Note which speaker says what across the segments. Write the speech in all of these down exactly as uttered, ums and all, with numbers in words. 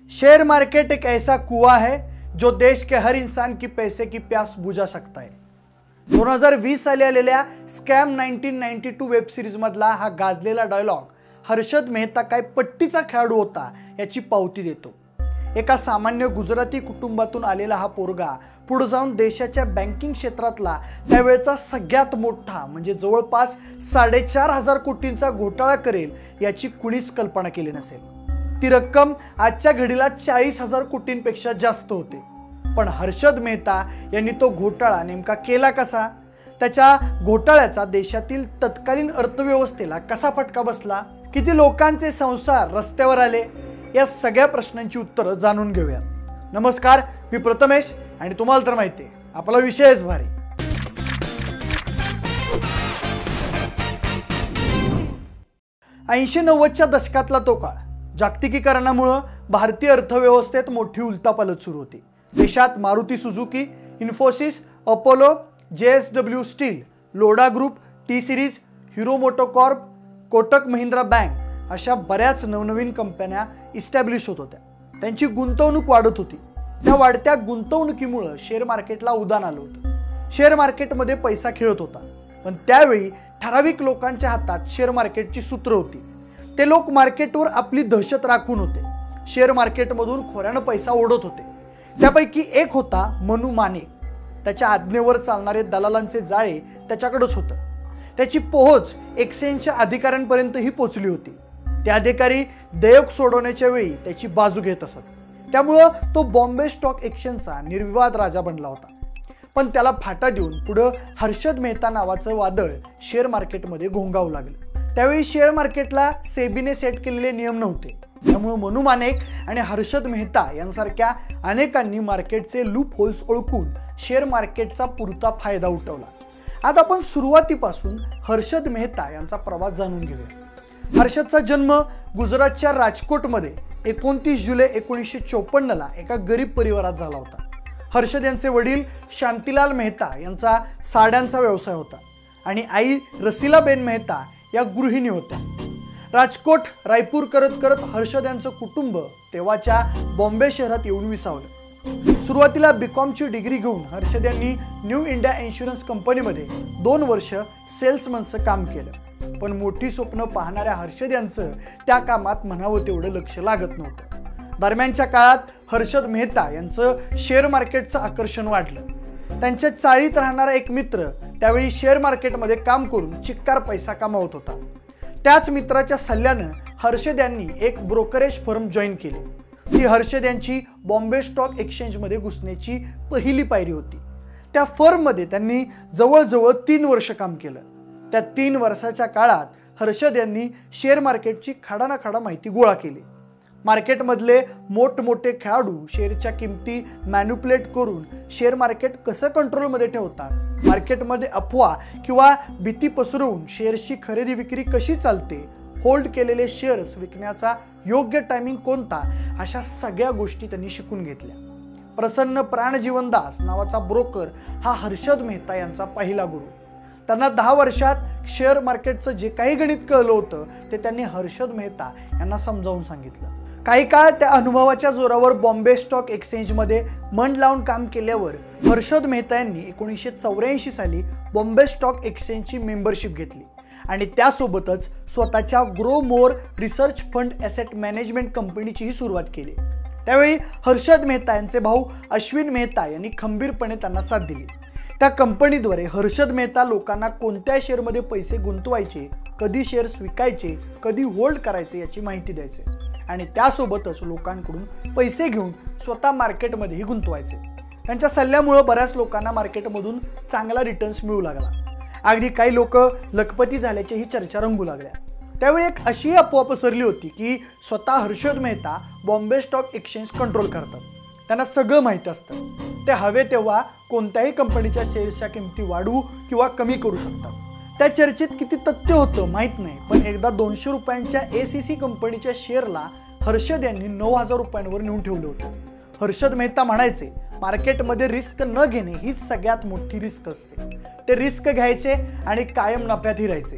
Speaker 1: Share market एक ऐसा कुआं है जो देश के हर इंसान की पैसे की प्यास बुझा सकता है। दोन हजार वीस साली आलेल्या scam nineteen ninety two web series मधला हा गाजलेला डायलॉग हर्षद मेहता काय पट्टीचा खेळाडू होता याची पावती देतो। एका सामान्य गुजराती कुटुंबातून आलेला हा पोरगा पुढे जाऊन देशाच्या बँकिंग क्षेत्रातला त्यावेळचा सगळ्यात मोठा म्हणजे जवळपास साडेचार हजार कोटींचा घोटाळा करेल याची कुणीच कल्पना केली नसेल। ती रक्कम आजच्या घडीला चाळीस हजार कोटींपेक्षा जास्त होते। पण हर्षद मेहता यांनी तो घोटाळा नेमका केला कसा, त्याच्या घोटाळ्याचा देशातील तत्कालीन अर्थव्यवस्थेला कसा फटका बसला, किती लोकांचे संसार रस्त्यावर आले, या सगळ्या प्रश्नांची उत्तरे जाणून घेऊया। नमस्कार, मी प्रथमेश आणि तुम्हाला तर माहिती आहे आपला विषयच भारी। ऐंशी नव्वदच्या दशकातला तो काळ जागतिकीकरणामुळे भारतीय अर्थव्यवस्थेत मोठी उलथापालथ सुरू होती। देशात Maruti Suzuki, Infosys, Apollo, J S W steel, Lodha group, T series, Hero MotoCorp, Kotak Mahindra bank अशा बऱ्याच नवनवीन कंपन्या इस्टॅब्लिश होत होत्या। त्यांची गुंतवणूक वाढत होती। त्या वाढत्या गुंतवणुकीमुळे शेअर मार्केटला उदान आलं होतं। शेअर मार्केटमध्ये पैसा खेळत होता, पण त्यावेळी ठराविक लोकांच्या हातात शेअर मार्केटची सूत्र होती। ते लोक मार्केटवर आपली दहशत राखून होते। शेअर मार्केटमधून खोऱ्याने पैसा ओढत होते। त्यापैकी एक होता मनु माने। त्याच्या आज्ञेवर चालणारे दलालांचे जाळे त्याच्याकडेच होते। त्याची पोहोच एक्सचेंजच्या अधिकाऱ्यांपर्यंतही पोहोचली होती। ते अधिकारी देयक सोडवण्याच्या वेळी त्याची बाजू घेत असत। त्यामुळे तो बॉम्बे स्टॉक एक्सचेंजचा निर्विवाद राजा बनला होता। पण त्याला फाटा देऊन पुढे हर्षद मेहता नावाचं वादळ शेअर मार्केटमध्ये घोंगावू लागलं। त्यावेळी शेअर मार्केटला सेबीने सेट केलेले नियम नव्हते। त्यामुळे मनु मानेक आणि हर्षद मेहता यांसारख्या अनेकांनी मार्केटचे लूप होल्स ओळखून शेअर मार्केटचा पुरता फायदा उठवला। आज आपण सुरुवातीपासून हर्षद मेहता यांचा प्रवास जाणून घेऊया। हर्षदचा जन्म गुजरातच्या राजकोटमध्ये एकोणतीस जुलै एकोणीसशे चौपन्न ला एका गरीब परिवारात झाला होता। हर्षद यांचे वडील शांतीलाल मेहता यांचा साड्यांचा व्यवसाय होता आणि आई रसिलाबेन मेहता या गृहिणी होत्या। राजकोट रायपूर करत करत हर्षद यांचं कुटुंब तेव्हाच्या बॉम्बे शहरात येऊन विसावलं। सुरुवातीला बीकॉमची डिग्री घेऊन हर्षद यांनी न्यू इंडिया इन्शुरन्स कंपनीमध्ये दोन वर्ष सेल्समनचं काम केलं। पण मोठी स्वप्न पाहणाऱ्या हर्षद यांचं त्या कामात म्हणावं तेवढं लक्ष लागत नव्हतं। दरम्यानच्या काळात हर्षद मेहता यांचं शेअर मार्केटचं आकर्षण वाढलं। त्यांच्या चाळीत राहणारा एक मित्र त्यावेळी शेअर मार्केटमध्ये काम करून चिक्कार पैसा कमावत होता। त्याच मित्राच्या सल्ल्याने हर्षद यांनी एक ब्रोकरेज फर्म जॉईन केली। ती हर्षद यांची बॉम्बे स्टॉक एक्सचेंजमध्ये घुसण्याची पहिली पायरी होती। त्या फर्ममध्ये त्यांनी जवळजवळ तीन वर्ष काम केलं। त्या तीन वर्षाच्या काळात हर्षद यांनी शेअर मार्केटची खाडानाखाडा माहिती गोळा केली। मार्केटमधले मोठमोठे खेळाडू शेअरच्या किमती मॅन्युप्युलेट करून शेअर मार्केट कसं कंट्रोलमध्ये ठेवतात, मार्केटमध्ये अफवा किंवा भीती पसरवून शेअर्सची खरेदी विक्री कशी चालते, होल्ड केलेले शेअर्स विकण्याचा योग्य टायमिंग कोणता, अशा सगळ्या गोष्टी त्यांनी शिकून घेतल्या। प्रसन्न प्राणजीवनदास नावाचा ब्रोकर हा हर्षद मेहता यांचा पहिला गुरु। त्यांना दहा वर्षात शेअर मार्केटचं जे काही गणित कळलं होतं ते त्यांनी हर्षद मेहता यांना समजावून सांगितलं। काही काळ त्या अनुभवाच्या जोरावर बॉम्बे स्टॉक एक्सचेंजमध्ये मन लावून काम केल्यावर हर्षद मेहता यांनी एकोणीसशे चौऱ्याऐंशी साली बॉम्बे स्टॉक एक्सचेंजची मेंबरशिप घेतली आणि त्यासोबतच स्वतःच्या grow more research fund asset management कंपनीचीही सुरुवात केली। त्यावेळी हर्षद मेहता यांचे भाऊ अश्विन मेहता यांनी खंबीरपणे त्यांना साथ दिली। त्या कंपनीद्वारे हर्षद मेहता लोकांना कोणत्या शेअरमध्ये पैसे गुंतवायचे, कधी शेअर्स विकायचे, कधी होल्ड करायचे याची माहिती द्यायचे आणि त्यासोबतच लोकांकडून पैसे घेऊन स्वतः मार्केटमध्येही गुंतवायचे। त्यांच्या सल्ल्यामुळे बऱ्याच लोकांना मार्केटमधून चांगला रिटर्न्स मिळू लागला। अगदी काही लोक लखपती झाल्याचीही चर्चा रंगू लागल्या। त्यावेळी एक अशी अफवा पसरली होती की स्वतः Harshad Mehta Bombay stock exchange control करतात, त्यांना सगळं माहिती असतं, ते हवे तेव्हा कोणत्याही कंपनीच्या शेअर्सच्या किमती वाढवू किंवा कमी करू शकतात। त्या चर्चेत किती तथ्य होतं माहीत नाही, पण एकदा दोनशे रुपयांच्या ए सी सी कंपनीच्या शेअरला हर्षद यांनी नऊ हजार रुपयांवर नेऊन ठेवलं होतं। हर्षद मेहता म्हणायचे, मार्केटमध्ये रिस्क न घेणे हीच सगळ्यात मोठी रिस्क असते। ते रिस्क घ्यायचे आणि कायम नफ्यात राहायचे।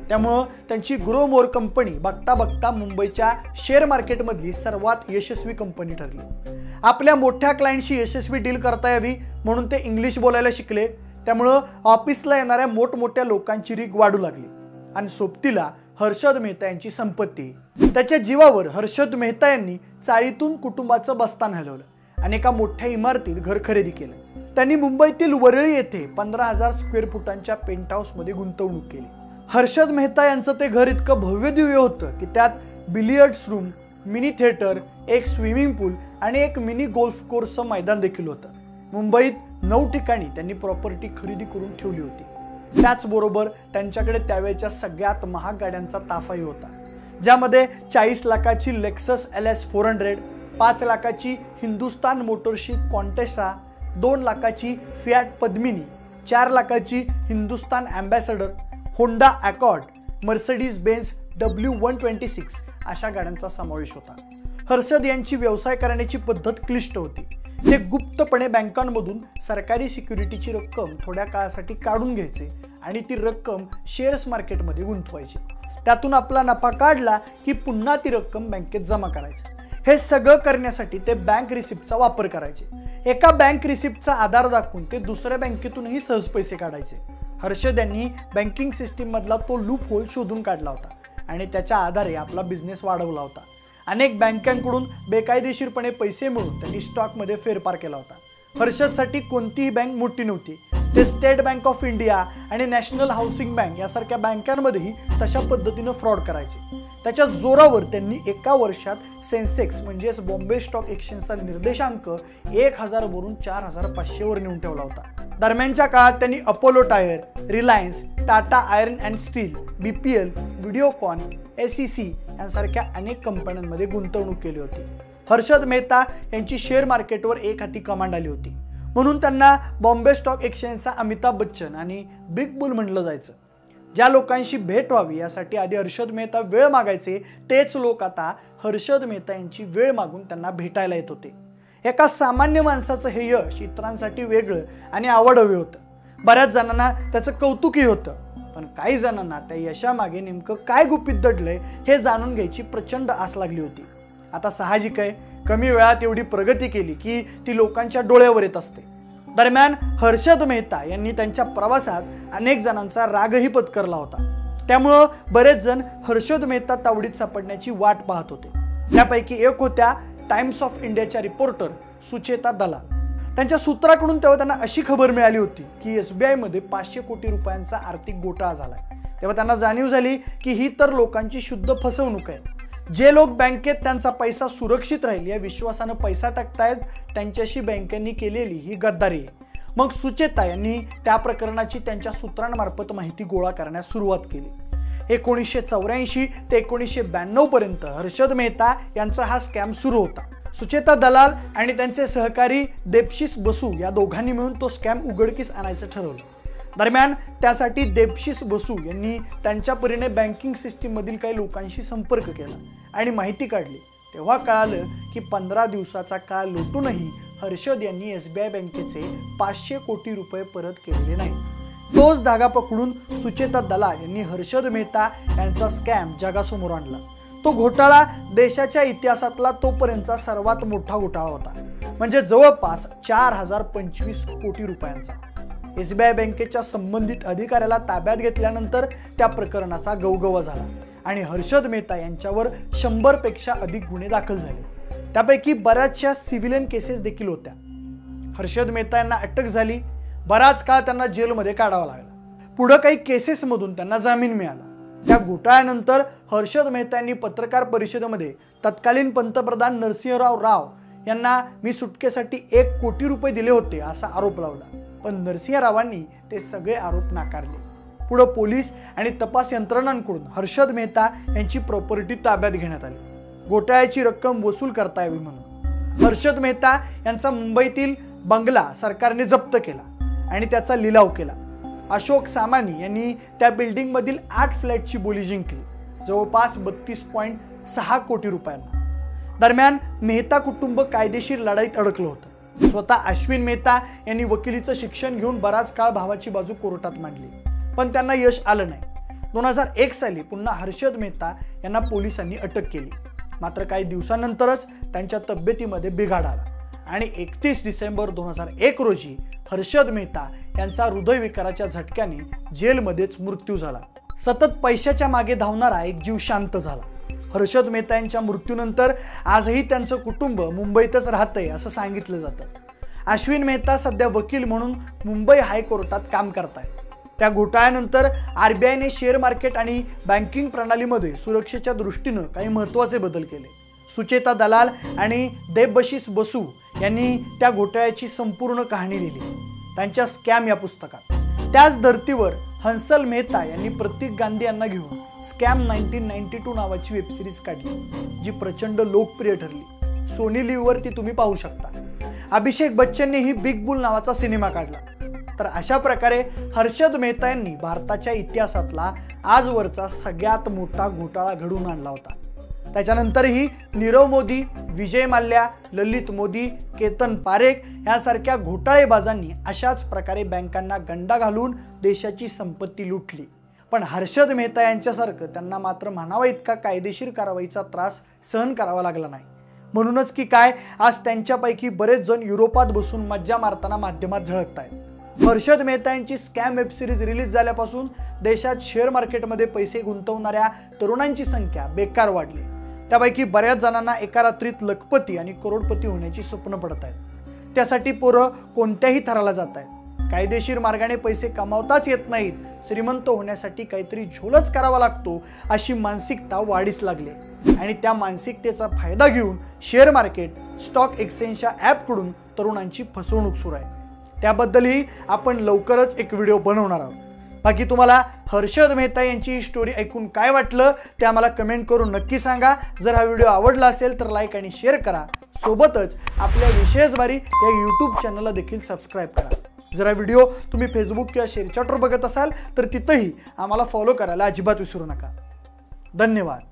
Speaker 1: त्यामुळं त्यांची ग्रो मोर कंपनी बघता बघता मुंबईच्या शेअर मार्केटमधली सर्वात यशस्वी कंपनी ठरली। आपल्या मोठ्या क्लायंटशी यशस्वी डील करता यावी म्हणून ते इंग्लिश बोलायला शिकले। त्यामुळं ऑफिसला येणाऱ्या मोठमोठ्या लोकांची रीग वाढू लागली आणि सोबतीला हर्षद मेहता यांची संपत्ती। त्याच्या जीवावर हर्षद मेहता यांनी चाळीतून कुटुंबाचं बस्तान हलवलं आणि एका मोठ्या इमारतीत घर खरेदी केलं। त्यांनी मुंबईतील वरळी येथे पंधरा हजार स्क्वेअर फुटांच्या पेंट हाऊस मध्ये गुंतवणूक केली। हर्षद मेहता यांचं ते घर इतकं भव्य दिव्य होतं की त्यात बिलियर्ड्स रूम, मिनी थिएटर, एक स्विमिंग पूल आणि एक मिनी गोल्फ कोर्सचं मैदान देखील होतं। मुंबईत नऊ ठिकाणी त्यांनी प्रॉपर्टी खरेदी करून ठेवली होती। त्याचबरोबर त्यांच्याकडे त्यावेळच्या सगळ्यात महाग गाड्यांचा ताफाही होता, ज्यामध्ये चाळीस लाखाची Lexus L S four hundred, पाच लाखाची हिंदुस्तान मोटर्सची कॉन्टेसा, दोन लाखाची फियाट पद्मिनी, चार लाखाची Hindustan Ambassador, Honda Accord, Mercedes Benz W one twenty six अशा गाड्यांचा समावेश होता। हर्षद यांची व्यवसाय करण्याची पद्धत क्लिष्ट होती। ते गुप्तपणे बँकांमधून सरकारी सिक्युरिटीची रक्कम थोड्या काळासाठी काढून घ्यायचे आणि ती रक्कम शेअर्स मार्केटमध्ये गुंतवायची। त्यातून आपला नफा काढला की पुन्हा ती रक्कम बँकेत जमा करायची। हे सगळं करण्यासाठी ते बँक रिसिप्टचा वापर करायचे। एका बँक रिसिप्टचा आधार दाखवून ते दुसऱ्या बँकेतूनही सहज पैसे काढायचे। हर्षद यांनी बँकिंग सिस्टीम मधला तो लूप होल शोधून काढला होता आणि त्याच्या आधारे आपला बिझनेस वाढवला होता। अनेक बँकांकडून बेकायदेशीरपणे पैसे मिळवून त्यांनी स्टॉकमध्ये फेरफार केला होता। हर्षदसाठी कोणतीही बँक मोठी नव्हती। ते स्टेट बँक ऑफ इंडिया आणि नॅशनल हाऊसिंग बँक यासारख्या बँकांमध्येही तशा पद्धतीनं फ्रॉड करायचे। त्याच्या जोरावर त्यांनी एका वर्षात सेन्सेक्स म्हणजेच बॉम्बे स्टॉक एक्सचेंजचा निर्देशांक एक हजार वरून चार हजार पाचशे वर नेऊन ठेवला होता। दरम्यानच्या काळात त्यांनी Apollo Tyre, Reliance, Tata Iron and Steel, B P L, Videocon, S E C यांसारख्या अनेक कंपन्यांमध्ये गुंतवणूक केली होती। हर्षद मेहता यांची शेअर मार्केटवर एक हाती कमांड आली होती, म्हणून त्यांना बॉम्बे स्टॉक एक्सचेंजचा अमिताभ बच्चन आणि बिग बुल म्हटलं जायचं। ज्या लोकांशी भेट व्हावी यासाठी आधी हर्षद मेहता वेळ मागायचे, तेच लोक आता हर्षद मेहता यांची वेळ मागून त्यांना भेटायला येत होते। एका सामान्य माणसाचं हे यश इतरांसाठी वेगळं आणि आवडहवे होतं। बऱ्याच जणांना त्याचं कौतुकही होतं, पण काही जणांना त्या यशामागे नेमकं काय गुपित दडलंय हे जाणून घ्यायची प्रचंड आस लागली होती। आता साहजिक आहे, कमी वेळात एवढी प्रगती केली की ती लोकांच्या डोळ्यावर येत असते। दरम्यान हर्षद मेहता यांनी त्यांच्या प्रवासात अनेक जणांचा रागही पत्करला होता। त्यामुळं बरेच जण हर्षद मेहता तावडीत सापडण्याची वाट पाहत होते। त्यापैकी एक होत्या टाइम्स ऑफ इंडियाच्या रिपोर्टर सुचेता दलाल। त्यांच्या सूत्राकडून तेव्हा त्यांना अशी खबर मिळाली होती की एस बी आय मध्ये पाचशे कोटी रुपयांचा आर्थिक घोटाळा झालाय। तेव्हा त्यांना जाणीव झाली की ही तर लोकांची शुद्ध फसवणूक आहे। जे लोक बँकेत त्यांचा पैसा सुरक्षित राहील या विश्वासानं पैसा टाकतायत, त्यांच्याशी बँकेंनी केलेली ही गद्दारी आहे। मग सुचेता यांनी त्या प्रकरणाची त्यांच्या सूत्रांमार्फत माहिती गोळा करण्यास सुरुवात केली। एकोणीसशे चौऱ्याऐंशी ते एकोणीसशे ब्याण्णव पर्यंत हर्षद मेहता यांचा हा स्कॅम सुरू होता। सुचेता दलाल आणि त्यांचे सहकारी देबशिष बसू या दोघांनी मिळून तो स्कॅम उघडकीस आणायचं ठरवलं। दरम्यान त्यासाठी देबशिष बसू यांनी त्यांच्या परीने बँकिंग सिस्टीम मधील काही लोकांशी संपर्क केला आणि माहिती काढली। तेव्हा कळालं की पंधरा दिवसाचा काळ लोटूनही हर्षद यांनी एस बी आय बँकेचे पाचशे कोटी रुपये परत केलेले नाही। तोच धागा पकडून सुचेता दलाल यांनी हर्षद मेहता यांचा स्कॅम जगासमोर आणला। तो घोटाळा देशाच्या इतिहासातला तोपर्यंतचा सर्वात मोठा घोटाळा होता, म्हणजे जवळपास चार हजार पंचवीस कोटी रुपयांचा। एस बी आय बँकेच्या संबंधित अधिकाऱ्याला ताब्यात घेतल्यानंतर त्या प्रकरणाचा गवगवा झाला आणि हर्षद मेहता यांच्यावर शंभर पेक्षा अधिक गुन्हे दाखल झाले। त्यापैकी बऱ्याचशा सिव्हिलियन केसेस देखील होत्या। हर्षद मेहता यांना अटक झाली, बराच काळ त्यांना जेलमध्ये काढावा लागला। पुढे काही केसेसमधून त्यांना जामीन मिळाला। त्या घोटाळ्यानंतर हर्षद मेहता यांनी पत्रकार परिषदेमध्ये तत्कालीन पंतप्रधान नरसिंहराव राव यांना मी सुटकेसाठी एक कोटी रुपये दिले होते असा आरोप लावला, पण नरसिंहरावांनी ते सगळे आरोप नाकारले। पुढे पोलीस आणि तपास यंत्रणांकडून हर्षद मेहता यांची प्रॉपर्टी ताब्यात घेण्यात आली, घोटाळ्याची रक्कम वसूल करता यावी म्हणून। हर्षद मेहता यांचा मुंबईतील बंगला सरकारने जप्त केला आणि त्याचा लिलाव केला। अशोक सामानी यांनी त्या बिल्डिंग मधील आठ फ्लॅटची बोली जिंकली, जवळपास बत्तीस पॉईंट सहा कोटी रुपयांना। दरम्यान मेहता कुटुंब कायदेशीर लढाईत अडकलं होतं। स्वतः अश्विन मेहता यांनी वकिलीचं शिक्षण घेऊन बराच काळ भावाची बाजू कोर्टात मांडली, पण त्यांना यश आलं नाही। दोन हजार एक साली पुन्हा हर्षद मेहता यांना पोलिसांनी अटक केली, मात्र काही दिवसांनंतरच त्यांच्या तब्येतीमध्ये बिघाड आला आणि एकतीस डिसेंबर दोन हजार एक रोजी हर्षद मेहता यांचा हृदयविकाराच्या झटक्याने जेलमध्येच मृत्यू झाला। सतत पैशाच्या मागे धावणारा एक जीव शांत झाला। हर्षद मेहता यांच्या मृत्यूनंतर आजही त्यांचं कुटुंब मुंबईतच राहतंय असं सांगितलं जातं। अश्विन मेहता सध्या वकील म्हणून मुंबई हायकोर्टात काम करतायत। त्या घोटाळ्यानंतर आरबीआयने शेअर मार्केट आणि बँकिंग प्रणालीमध्ये सुरक्षेच्या दृष्टीनं काही महत्त्वाचे बदल केले। सुचेता दलाल आणि देबशिष बसू यांनी त्या घोटाळ्याची संपूर्ण कहाणी लिहिली त्यांच्या स्कॅम या पुस्तकात। त्याच धर्तीवर हंसल मेहता यांनी प्रतीक गांधी यांना घेऊन स्कॅम नाईन्टीन नाईन्टी टू नावाची वेबसिरीज काढली, जी प्रचंड लोकप्रिय ठरली। सोनी लिव्हवर ती तुम्ही पाहू शकता। अभिषेक बच्चननेही बिग बुल नावाचा सिनेमा काढला। तर अशा प्रकारे हर्षद मेहता यांनी भारताच्या इतिहासातला आजवरचा सगळ्यात मोठा घोटाळा घडवून आणला होता। त्याच्यानंतरही नीरव मोदी, विजय माल्या, ललित मोदी, केतन पारेख यासारख्या घोटाळेबाजांनी अशाच प्रकारे बँकांना गंडा घालून देशाची संपत्ती लुटली, पण हर्षद मेहता यांच्यासारखं त्यांना मात्र म्हणावा इतका कायदेशीर कारवाईचा त्रास सहन करावा लागला नाही। म्हणूनच की काय आज त्यांच्यापैकी बरेच जण युरोपात बसून मज्जा मारताना माध्यमात झळकतायत। हर्षद मेहता यांची स्कॅम वेब सिरीज रिलीज झाल्यापासून देशात शेअर मार्केटमध्ये पैसे गुंतवणाऱ्या तरुणांची संख्या बेकार वाढली। त्यापैकी बऱ्याच जणांना एका रात्रीत लखपती आणि करोडपती होण्याची स्वप्न पडत आहेत। त्यासाठी पोरं कोणत्याही थराला जात आहेत। कायदेशीर मार्गाने पैसे कमावताच येत नाहीत, श्रीमंत होण्यासाठी काहीतरी झोलच करावा लागतो अशी मानसिकता वाढीस लागली आणि त्या मानसिकतेचा फायदा घेऊन शेअर मार्केट, स्टॉक एक्सचेंजच्या ॲपकडून तरुणांची फसवणूक सुरू आहे। त्याबद्दलही आपण लवकरच एक व्हिडिओ बनवणार आहोत। बाकी तुम्हाला हर्षद मेहता यांची स्टोरी ऐकून काय वाटलं ते आम्हाला कमेंट करून नक्की सांगा। जर हा व्हिडिओ आवडला असेल तर लाईक आणि शेअर करा। सोबतच आपल्या विशेष बारी या यूट्यूब चॅनलला देखील सबस्क्राईब करा। जर हा व्हिडिओ तुम्ही फेसबुक किंवा शेअरचॅटवर बघत असाल तर तिथंही आम्हाला फॉलो करायला अजिबात विसरू नका। धन्यवाद।